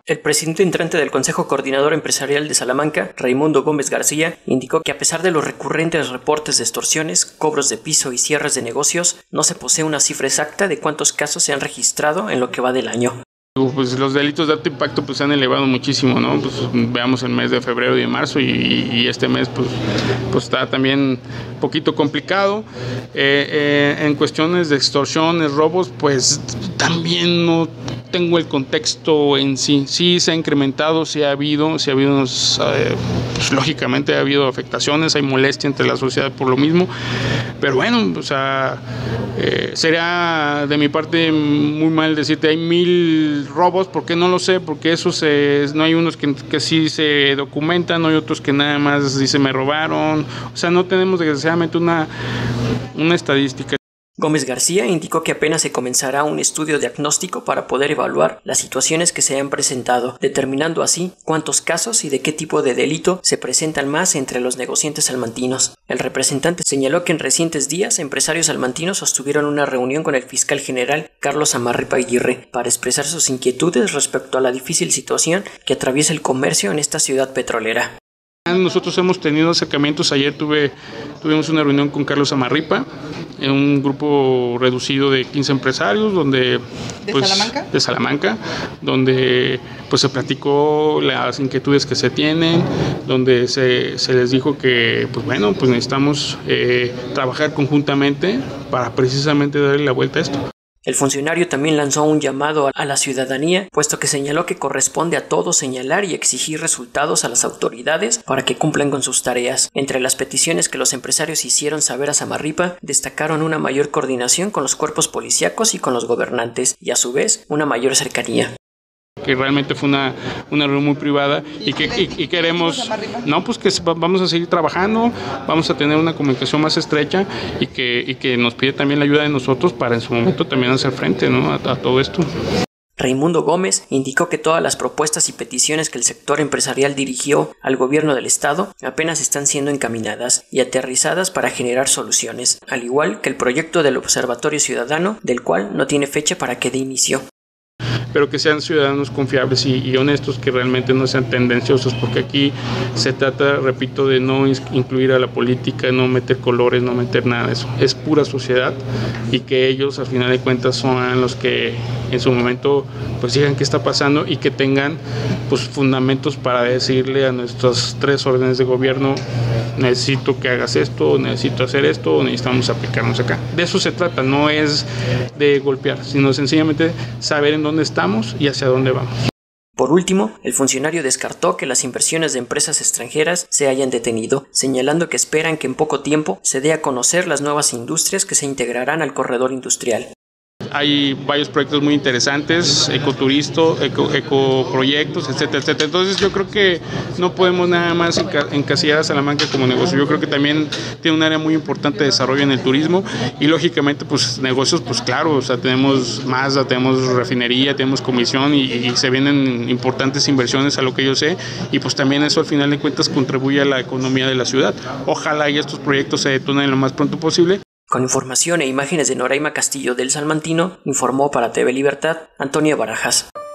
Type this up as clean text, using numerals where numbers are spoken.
El presidente entrante del Consejo Coordinador Empresarial de Salamanca, Raimundo Gómez García, indicó que a pesar de los recurrentes reportes de extorsiones, cobros de piso y cierres de negocios, no se posee una cifra exacta de cuántos casos se han registrado en lo que va del año. Pues los delitos de alto impacto pues se han elevado muchísimo, ¿no? Pues veamos el mes de febrero y de marzo y este mes pues está también un poquito complicado. En cuestiones de extorsiones, robos, pues también no tengo el contexto en sí. Sí se ha incrementado, sí ha habido unos, pues lógicamente ha habido afectaciones, hay molestia entre la sociedad por lo mismo, pero bueno, o sea, sería de mi parte muy mal decirte hay 1000 robos, porque no lo sé, porque no hay unos que sí se documentan, no hay otros que nada más dicen me robaron, o sea, no tenemos desgraciadamente una estadística. Gómez García indicó que apenas se comenzará un estudio diagnóstico para poder evaluar las situaciones que se han presentado, determinando así cuántos casos y de qué tipo de delito se presentan más entre los negociantes salmantinos. El representante señaló que en recientes días empresarios salmantinos sostuvieron una reunión con el fiscal general Carlos Amarripa Aguirre para expresar sus inquietudes respecto a la difícil situación que atraviesa el comercio en esta ciudad petrolera. Nosotros hemos tenido acercamientos. Ayer tuvimos una reunión con Carlos Amarripa, en un grupo reducido de 15 empresarios, donde de Salamanca, donde pues se platicó las inquietudes que se tienen, donde se les dijo que pues bueno, pues necesitamos trabajar conjuntamente para precisamente darle la vuelta a esto. El funcionario también lanzó un llamado a la ciudadanía, puesto que señaló que corresponde a todos señalar y exigir resultados a las autoridades para que cumplan con sus tareas. Entre las peticiones que los empresarios hicieron saber a Samarripa, destacaron una mayor coordinación con los cuerpos policíacos y con los gobernantes, y a su vez, una mayor cercanía. Que realmente fue una reunión muy privada y queremos, no, pues que vamos a seguir trabajando, vamos a tener una comunicación más estrecha y que nos pide también la ayuda de nosotros para en su momento también hacer frente, ¿no?, a todo esto. Raimundo Gómez indicó que todas las propuestas y peticiones que el sector empresarial dirigió al gobierno del estado apenas están siendo encaminadas y aterrizadas para generar soluciones, al igual que el proyecto del Observatorio Ciudadano, del cual no tiene fecha para que dé inicio. Pero que sean ciudadanos confiables y honestos, que realmente no sean tendenciosos, porque aquí se trata, repito, de no incluir a la política, no meter colores, no meter nada de eso. Es pura sociedad y que ellos, al final de cuentas, son los que en su momento pues digan qué está pasando y que tengan pues fundamentos para decirle a nuestras 3 órdenes de gobierno: necesito que hagas esto, necesito hacer esto, necesitamos aplicarnos acá. De eso se trata, no es de golpear, sino sencillamente saber en dónde estamos y hacia dónde vamos. Por último, el funcionario descartó que las inversiones de empresas extranjeras se hayan detenido, señalando que esperan que en poco tiempo se dé a conocer las nuevas industrias que se integrarán al corredor industrial. Hay varios proyectos muy interesantes, ecoproyectos, etcétera, etcétera. Entonces yo creo que no podemos nada más encasillar a Salamanca como negocio. Yo creo que también tiene un área muy importante de desarrollo en el turismo y lógicamente pues negocios, pues claro, o sea, tenemos Mazda, tenemos refinería, tenemos comisión y se vienen importantes inversiones a lo que yo sé, y pues también eso al final de cuentas contribuye a la economía de la ciudad. Ojalá y estos proyectos se detonen lo más pronto posible. Con información e imágenes de Noraima Castillo del Salmantino, informó para TV Libertad Antonio Barajas.